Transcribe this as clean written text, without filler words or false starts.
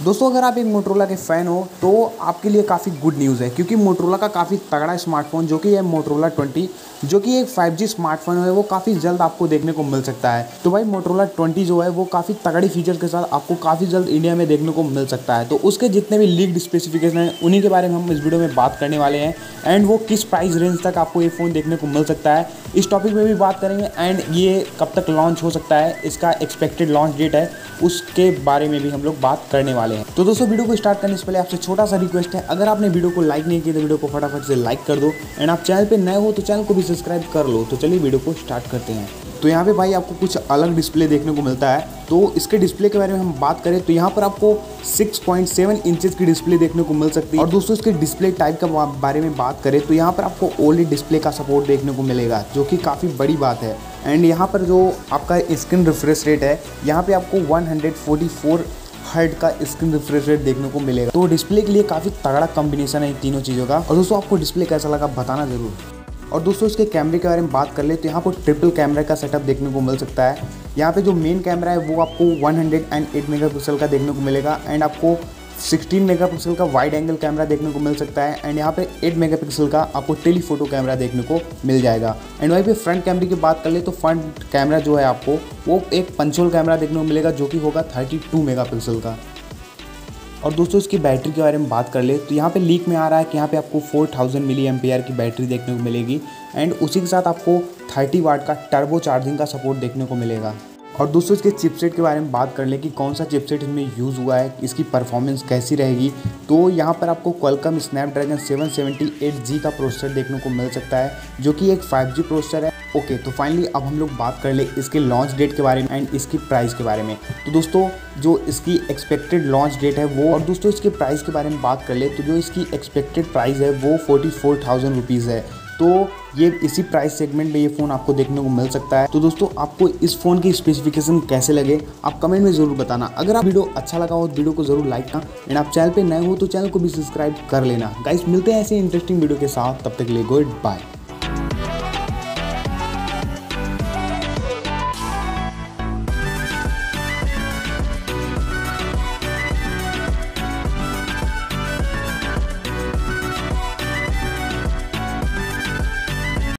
दोस्तों अगर आप एक मोटरोला के फ़ैन हो तो आपके लिए काफ़ी गुड न्यूज़ है, क्योंकि मोटरोला का काफ़ी तगड़ा स्मार्टफोन जो कि है मोटरोला 20, जो कि एक 5G स्मार्टफोन है, वो काफ़ी जल्द आपको देखने को मिल सकता है। तो भाई मोटरोला 20 जो है वो काफ़ी तगड़ी फीचर के साथ आपको काफ़ी जल्द इंडिया में देखने को मिल सकता है। तो उसके जितने भी लीक्ड स्पेसिफिकेशन हैं उन्हीं के बारे में हम इस वीडियो में बात करने वाले हैं, एंड वो किस प्राइस रेंज तक आपको ये फ़ोन देखने को मिल सकता है इस टॉपिक में भी बात करेंगे, एंड ये कब तक लॉन्च हो सकता है, इसका एक्सपेक्टेड लॉन्च डेट है उसके बारे में भी हम लोग बात करने वाले हैं। तो दोस्तों वीडियो को स्टार्ट करने से पहले आपसे छोटा सा रिक्वेस्ट है, अगर आपने वीडियो को लाइक नहीं किया तो वीडियो को फटाफट से लाइक कर दो, एंड आप चैनल पे नए हो तो चैनल को भी सब्सक्राइब कर लो। तो चलिए वीडियो को स्टार्ट करते हैं। तो यहाँ पे भाई आपको कुछ अलग डिस्प्ले देखने को मिलता है। तो इसके डिस्प्ले के बारे में हम बात करें तो यहाँ पर आपको 6.7 इंचेस की डिस्प्ले देखने को मिल सकती है। और दोस्तों इसके डिस्प्ले टाइप के बारे में बात करें तो यहाँ पर आपको ओएलईडी डिस्प्ले का सपोर्ट देखने को मिलेगा, जो कि काफ़ी बड़ी बात है। एंड यहाँ पर जो आपका स्क्रीन रिफ्रेश रेट है, यहाँ पे आपको 144 हर्ट्ज का स्क्रीन रिफ्रेश रेट देखने को मिलेगा। तो डिस्प्ले के लिए काफ़ी तगड़ा कॉम्बिनेशन है इन तीनों चीज़ों का। और दोस्तों आपको डिस्प्ले कैसा लगा बताना ज़रूर। और दोस्तों इसके कैमरे के बारे में बात कर ले तो यहाँ पर ट्रिपल कैमरा का सेटअप देखने को मिल सकता है। यहाँ पे जो मेन कैमरा है वो आपको 108 मेगापिक्सल का देखने को मिलेगा, एंड आपको 16 मेगापिक्सल का वाइड एंगल कैमरा देखने को मिल सकता है, एंड यहाँ पे 8 मेगापिक्सल का आपको टेलीफोटो कैमरा देखने को मिल जाएगा। एंड वहीं पे फ्रंट कैमरे की बात कर ले तो फ्रंट कैमरा जो है आपको वो एक पंच होल कैमरा देखने को मिलेगा, जो कि होगा 32 मेगापिक्सल का। और दोस्तों इसकी बैटरी के बारे में बात कर ले तो यहाँ पे लीक में आ रहा है कि यहाँ पे आपको 4000 मिली एम्पियर की बैटरी देखने को मिलेगी, एंड उसी के साथ आपको 30 वाट का टर्बो चार्जिंग का सपोर्ट देखने को मिलेगा। और दोस्तों इसके चिपसेट के बारे में बात कर ले कि कौन सा चिपसेट इसमें यूज़ हुआ है, इसकी परफॉर्मेंस कैसी रहेगी, तो यहाँ पर आपको क्वालकॉम स्नैपड्रैगन 778G का प्रोसेसर देखने को मिल सकता है, जो कि एक 5G प्रोसेसर है। ओके, तो फाइनली अब हम लोग बात कर ले इसके लॉन्च डेट के बारे में एंड इसकी प्राइस के बारे में। तो दोस्तों जो इसकी एक्सपेक्टेड लॉन्च डेट है वो, और दोस्तों इसके प्राइस के बारे में बात कर ले तो जो इसकी एक्सपेक्टेड प्राइस है वो 44,000 रुपीज़ है। तो ये इसी प्राइस सेगमेंट में ये फ़ोन आपको देखने को मिल सकता है। तो दोस्तों आपको इस फ़ोन की स्पेसिफिकेशन कैसे लगे आप कमेंट में ज़रूर बताना। अगर आप वीडियो अच्छा लगा हो तो वीडियो को ज़रूर लाइक करना, एंड आप चैनल पे नए हो तो चैनल को भी सब्सक्राइब कर लेना। गाइस मिलते हैं ऐसे इंटरेस्टिंग वीडियो के साथ, तब तक के लिए गुड बाय।